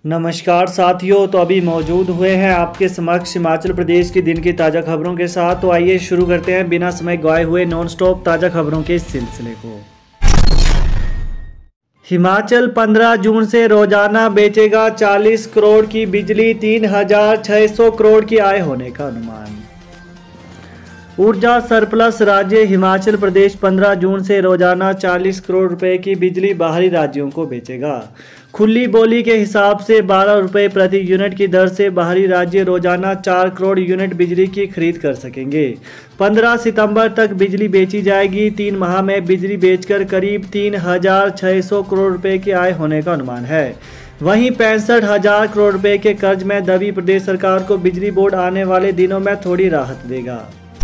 नमस्कार साथियों, तो अभी मौजूद हुए हैं आपके समक्ष हिमाचल प्रदेश के दिन की ताज़ा खबरों के साथ। तो आइए शुरू करते हैं बिना समय गवाए हुए नॉन स्टॉप ताज़ा खबरों के सिलसिले को। हिमाचल 15 जून से रोजाना बेचेगा 40 करोड़ की बिजली, 3,600 करोड़ की आय होने का अनुमान। ऊर्जा सरप्लस राज्य हिमाचल प्रदेश 15 जून से रोजाना 40 करोड़ रुपए की बिजली बाहरी राज्यों को बेचेगा। खुली बोली के हिसाब से 12 रुपये प्रति यूनिट की दर से बाहरी राज्य रोजाना 4 करोड़ यूनिट बिजली की खरीद कर सकेंगे। 15 सितंबर तक बिजली बेची जाएगी। 3 माह में बिजली बेचकर करीब 3,600 करोड़ रुपए की आय होने का अनुमान है। वहीं 65,000 करोड़ रुपए के कर्ज में दबी प्रदेश सरकार को बिजली बोर्ड आने वाले दिनों में थोड़ी राहत देगा।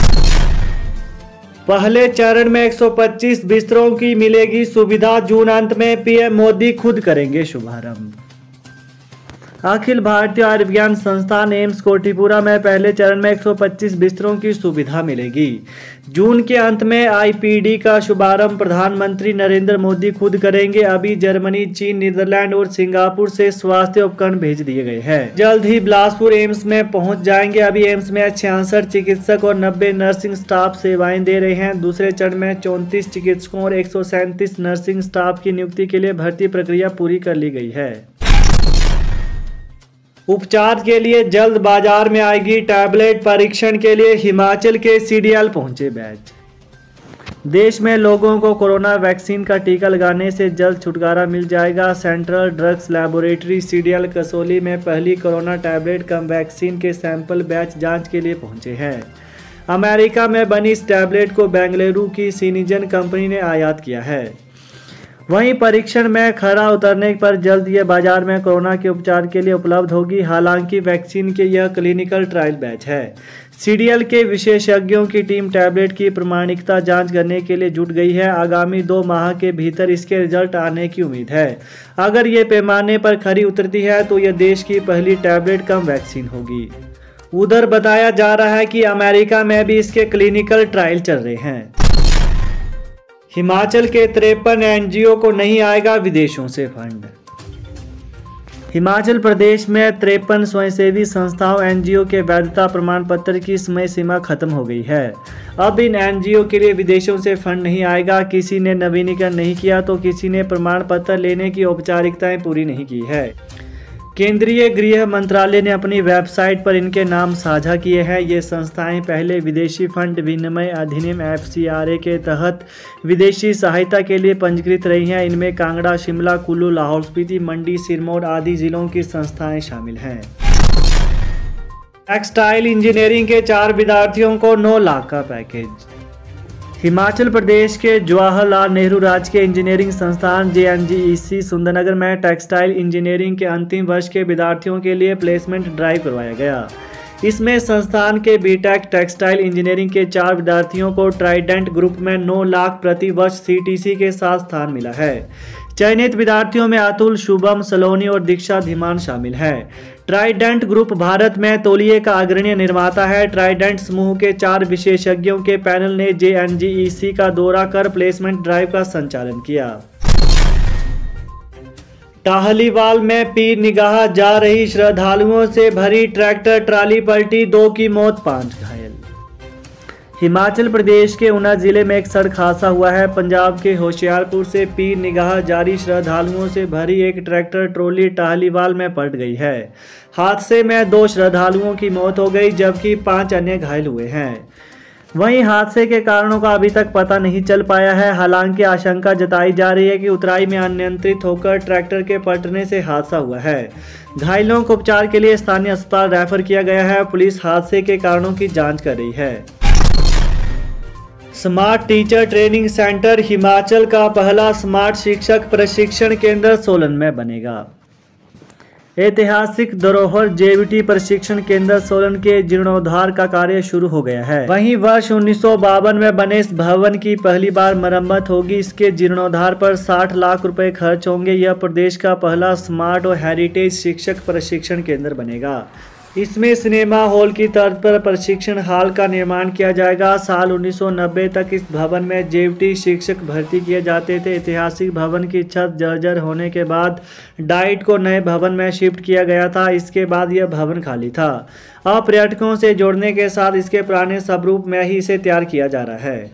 पहले चरण में 125 बिस्तरों की मिलेगी सुविधा। जून अंत में पीएम मोदी खुद करेंगे शुभारंभ। अखिल भारतीय आयुर्विज्ञान संस्थान एम्स कोटिपुरा में पहले चरण में 125 बिस्तरों की सुविधा मिलेगी। जून के अंत में आईपीडी का शुभारंभ प्रधानमंत्री नरेंद्र मोदी खुद करेंगे। अभी जर्मनी, चीन, नीदरलैंड और सिंगापुर से स्वास्थ्य उपकरण भेज दिए गए हैं। जल्द ही बिलासपुर एम्स में पहुंच जाएंगे। अभी एम्स में 66 चिकित्सक और 90 नर्सिंग स्टाफ सेवाएं दे रहे हैं। दूसरे चरण में 34 चिकित्सकों और 137 नर्सिंग स्टाफ की नियुक्ति के लिए भर्ती प्रक्रिया पूरी कर ली गई है। उपचार के लिए जल्द बाजार में आएगी टैबलेट। परीक्षण के लिए हिमाचल के सीडीएल पहुंचे बैच। देश में लोगों को कोरोना वैक्सीन का टीका लगाने से जल्द छुटकारा मिल जाएगा। Central drugs laboratory CDL Kasauli में पहली कोरोना टैबलेट कम वैक्सीन के सैंपल बैच जांच के लिए पहुंचे हैं। अमेरिका में बनी इस टैबलेट को बेंगलुरु की सिनिजन कंपनी ने आयात किया है। वहीं परीक्षण में खरा उतरने पर जल्द ये बाजार में कोरोना के उपचार के लिए उपलब्ध होगी। हालांकि वैक्सीन के यह क्लिनिकल ट्रायल बैच है। सीडीएल के विशेषज्ञों की टीम टैबलेट की प्रामाणिकता जांच करने के लिए जुट गई है। आगामी 2 माह के भीतर इसके रिजल्ट आने की उम्मीद है। अगर ये पैमाने पर खरी उतरती है तो यह देश की पहली टैबलेट कम वैक्सीन होगी। उधर बताया जा रहा है कि अमेरिका में भी इसके क्लिनिकल ट्रायल चल रहे हैं। हिमाचल के 53 एनजीओ को नहीं आएगा विदेशों से फंड। हिमाचल प्रदेश में 53 स्वयंसेवी संस्थाओं एनजीओ के वैधता प्रमाण पत्र की समय सीमा खत्म हो गई है। अब इन एनजीओ के लिए विदेशों से फंड नहीं आएगा। किसी ने नवीनीकरण नहीं किया तो किसी ने प्रमाण पत्र लेने की औपचारिकताएं पूरी नहीं की है। केंद्रीय गृह मंत्रालय ने अपनी वेबसाइट पर इनके नाम साझा किए हैं। ये संस्थाएं पहले विदेशी फंड विनिमय अधिनियम FCRA के तहत विदेशी सहायता के लिए पंजीकृत रही हैं। इनमें कांगड़ा, शिमला, कुल्लू, लाहौल स्पीति, मंडी, सिरमौर आदि जिलों की संस्थाएं शामिल हैं। टेक्सटाइल इंजीनियरिंग के 4 विद्यार्थियों को 9 लाख का पैकेज। हिमाचल प्रदेश के जवाहरलाल नेहरू राजकीय इंजीनियरिंग संस्थान JNGEC सुंदरनगर में टेक्सटाइल इंजीनियरिंग के अंतिम वर्ष के विद्यार्थियों के लिए प्लेसमेंट ड्राइव करवाया गया। इसमें संस्थान के बीटेक टेक्सटाइल इंजीनियरिंग के 4 विद्यार्थियों को ट्राइडेंट ग्रुप में 9 लाख प्रति वर्ष CTC के साथ स्थान मिला है। चयनित विद्यार्थियों में अतुल, शुभम, सलोनी और दीक्षा धीमान शामिल हैं। ट्राइडेंट ग्रुप भारत में तौलिए का अग्रणी निर्माता है। ट्राइडेंट समूह के 4 विशेषज्ञों के पैनल ने JNGEC का दौरा कर प्लेसमेंट ड्राइव का संचालन किया। टाहलीवाल में पीर निगाह जा रही श्रद्धालुओं से भरी ट्रैक्टर ट्राली पलटी, 2 की मौत, 5 घायल। हिमाचल प्रदेश के ऊना जिले में एक सड़क हादसा हुआ है। पंजाब के होशियारपुर से पीर निगाह जारी श्रद्धालुओं से भरी एक ट्रैक्टर ट्रॉली टाहलीवाल में पलट गई है। हादसे में 2 श्रद्धालुओं की मौत हो गई जबकि 5 अन्य घायल हुए हैं। वहीं हादसे के कारणों का अभी तक पता नहीं चल पाया है। हालांकि आशंका जताई जा रही है कि उतराई में अनियंत्रित होकर ट्रैक्टर के पलटने से हादसा हुआ है। घायलों को उपचार के लिए स्थानीय अस्पताल रेफर किया गया है। पुलिस हादसे के कारणों की जांच कर रही है। Smart teacher training centre Himachal का पहला स्मार्ट शिक्षक प्रशिक्षण केंद्र सोलन में बनेगा। ऐतिहासिक धरोहर JVT प्रशिक्षण केंद्र सोलन के जीर्णोद्धार का कार्य शुरू हो गया है। वहीं वर्ष 1952 में बने इस भवन की पहली बार मरम्मत होगी। इसके जीर्णोद्धार पर 60 लाख रुपए खर्च होंगे। यह प्रदेश का पहला स्मार्ट और हेरिटेज शिक्षक प्रशिक्षण केंद्र बनेगा। इसमें सिनेमा हॉल की तर्ज पर प्रशिक्षण हॉल का निर्माण किया जाएगा। साल 1990 तक इस भवन में जेवीटी शिक्षक भर्ती किए जाते थे। ऐतिहासिक भवन की छत जर्जर होने के बाद डाइट को नए भवन में शिफ्ट किया गया था। इसके बाद यह भवन खाली था। अब पर्यटकों से जोड़ने के साथ इसके पुराने स्वरूप में ही इसे तैयार किया जा रहा है।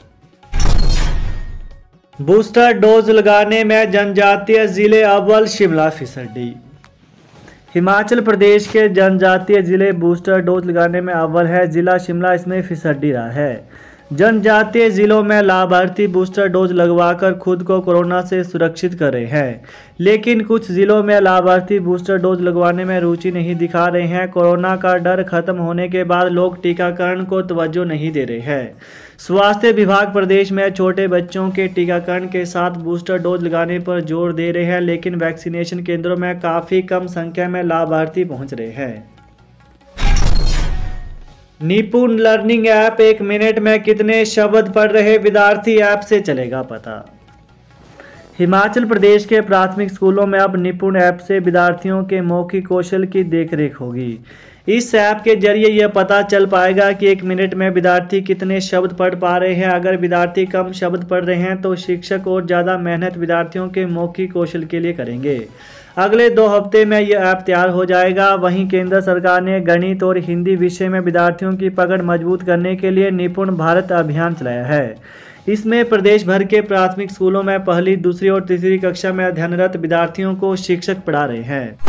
बूस्टर डोज लगाने में जनजातीय जिले अव्वल, शिमला फिसड्डी। हिमाचल प्रदेश के जनजातीय जिले बूस्टर डोज लगाने में अव्वल है। जिला शिमला इसमें फिसड्डी रहा है। जनजातीय जिलों में लाभार्थी बूस्टर डोज लगवाकर खुद को कोरोना से सुरक्षित कर रहे हैं, लेकिन कुछ जिलों में लाभार्थी बूस्टर डोज लगवाने में रुचि नहीं दिखा रहे हैं। कोरोना का डर खत्म होने के बाद लोग टीकाकरण को तवज्जो नहीं दे रहे हैं। स्वास्थ्य विभाग प्रदेश में छोटे बच्चों के टीकाकरण के साथ बूस्टर डोज लगाने पर जोर दे रहे हैं, लेकिन वैक्सीनेशन केंद्रों में काफ़ी कम संख्या में लाभार्थी पहुंच रहे हैं। निपुण लर्निंग ऐप 1 मिनट में कितने शब्द पढ़ रहे विद्यार्थी, ऐप से चलेगा पता। हिमाचल प्रदेश के प्राथमिक स्कूलों में अब निपुण ऐप से विद्यार्थियों के मौखिक कौशल की देखरेख होगी। इस ऐप के जरिए यह पता चल पाएगा कि 1 मिनट में विद्यार्थी कितने शब्द पढ़ पा रहे हैं। अगर विद्यार्थी कम शब्द पढ़ रहे हैं तो शिक्षक और ज़्यादा मेहनत विद्यार्थियों के मौखिक कौशल के लिए करेंगे। अगले 2 हफ्ते में यह ऐप तैयार हो जाएगा। वहीं केंद्र सरकार ने गणित और हिंदी विषय में विद्यार्थियों की पकड़ मजबूत करने के लिए निपुण भारत अभियान चलाया है। इसमें प्रदेश भर के प्राथमिक स्कूलों में पहली, दूसरी और तीसरी कक्षा में अध्ययनरत विद्यार्थियों को शिक्षक पढ़ा रहे हैं।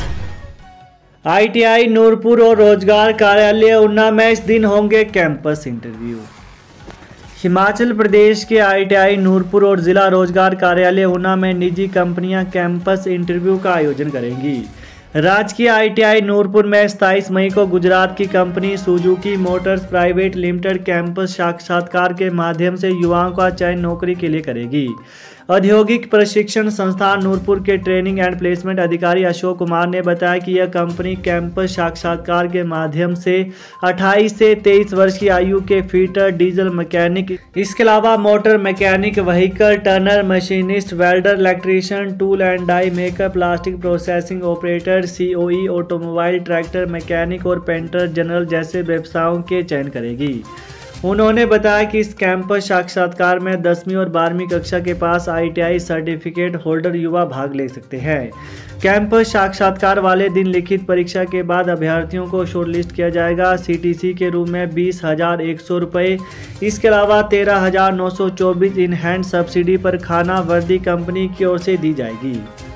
ITI नूरपुर और रोजगार कार्यालय ऊना में इस दिन होंगे कैंपस इंटरव्यू। हिमाचल प्रदेश के ITI नूरपुर और जिला रोजगार कार्यालय ऊना में निजी कंपनियां कैंपस इंटरव्यू का आयोजन करेंगी। राजकीय ITI नूरपुर में 27 मई को गुजरात की company Suzuki motors private limited campus साक्षात्कार के माध्यम से युवाओं का चयन नौकरी के लिए करेगी। औद्योगिक प्रशिक्षण संस्थान नूरपुर के ट्रेनिंग एंड प्लेसमेंट अधिकारी अशोक कुमार ने बताया कि यह कंपनी कैंपस साक्षात्कार के माध्यम से 28 से 23 वर्ष की आयु के फिटर, डीजल मैकेनिक, इसके अलावा motor mechanic, vehicle turner, machinist, welder, electrician, tool and die maker, plastic processing operator, COE, automobile, tractor mechanic और पेंटर जनरल जैसे व्यवसायों के चयन करेगी। उन्होंने बताया कि इस कैंपस साक्षात्कार में 10वीं और 12वीं कक्षा के पास ITI सर्टिफिकेट होल्डर युवा भाग ले सकते हैं। कैंपस साक्षात्कार वाले दिन लिखित परीक्षा के बाद अभ्यर्थियों को शॉर्टलिस्ट किया जाएगा। CTC के रूप में 20,100 रुपये, इसके अलावा 13,924 इन हैंड सब्सिडी पर खाना वर्दी कंपनी की ओर से दी जाएगी।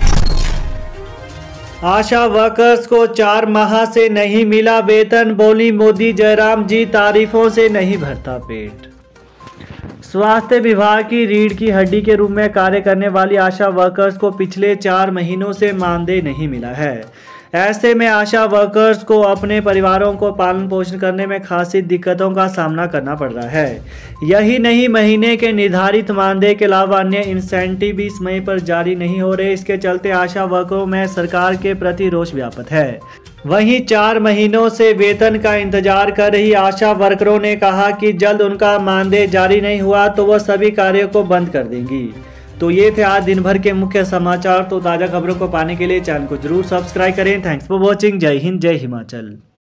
आशा वर्कर्स को 4 माह से नहीं मिला वेतन, बोली मोदी जयराम जी तारीफों से नहीं भरता पेट। स्वास्थ्य विभाग की रीढ़ की हड्डी के रूप में कार्य करने वाली आशा वर्कर्स को पिछले 4 महीनों से मानदेय नहीं मिला है। ऐसे में आशा वर्कर्स को अपने परिवारों को पालन पोषण करने में खासी दिक्कतों का सामना करना पड़ रहा है। यही नहीं, महीने के निर्धारित मानदेय के अलावा अन्य इंसेंटिव भी इस मई पर जारी नहीं हो रहे। इसके चलते आशा वर्करों में सरकार के प्रति रोष व्याप्त है। वहीं 4 महीनों से वेतन का इंतजार कर रही आशा वर्करों ने कहा कि जल्द उनका मानदेय जारी नहीं हुआ तो वह सभी कार्यों को बंद कर देंगी। तो ये थे आज दिन भर के मुख्य समाचार। तो ताज़ा खबरों को पाने के लिए चैनल को जरूर सब्सक्राइब करें। Thanks for watching. जय हिंद, जय हिमाचल।